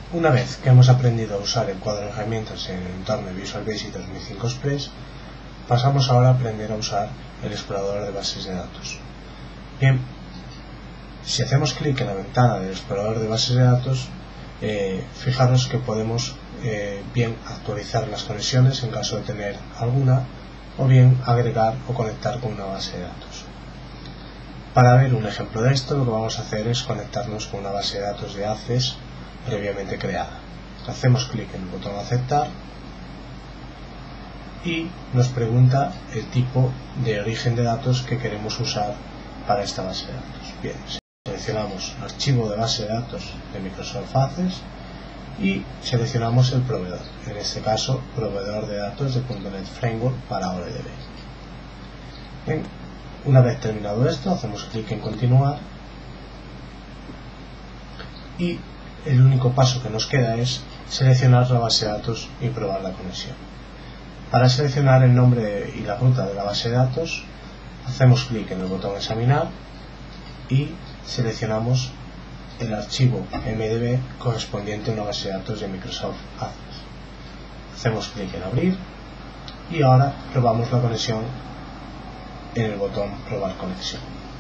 Una vez que hemos aprendido a usar el cuadro de herramientas en el entorno de Visual Basic 2005 Express, pasamos ahora a aprender a usar el explorador de bases de datos. Bien, si hacemos clic en la ventana del explorador de bases de datos, fijaros que podemos bien actualizar las conexiones en caso de tener alguna, o bien agregar o conectar con una base de datos. Para ver un ejemplo de esto, lo que vamos a hacer es conectarnos con una base de datos de ACCESS previamente creada. Hacemos clic en el botón aceptar y nos pregunta el tipo de origen de datos que queremos usar para esta base de datos. Bien, seleccionamos archivo de base de datos de Microsoft Access y seleccionamos el proveedor, en este caso proveedor de datos de .NET Framework para OLEDB. Bien, una vez terminado esto, hacemos clic en continuar y el único paso que nos queda es seleccionar la base de datos y probar la conexión. Para seleccionar el nombre y la ruta de la base de datos, hacemos clic en el botón examinar y seleccionamos el archivo MDB correspondiente a una base de datos de Microsoft Access. Hacemos clic en abrir y ahora probamos la conexión en el botón probar conexión.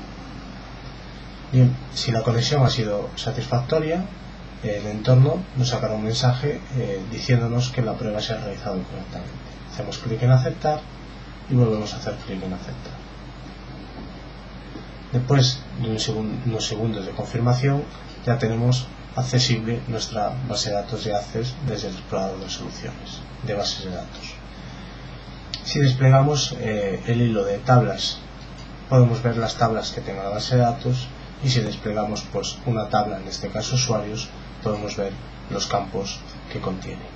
Bien, si la conexión ha sido satisfactoria, el entorno nos sacará un mensaje diciéndonos que la prueba se ha realizado correctamente. Hacemos clic en aceptar y volvemos a hacer clic en aceptar. Después de unos segundos de confirmación, ya tenemos accesible nuestra base de datos de Access desde el explorador de soluciones de bases de datos. Si desplegamos el hilo de tablas, podemos ver las tablas que tenga la base de datos, y si desplegamos una tabla, en este caso usuarios, podemos ver los campos que contiene.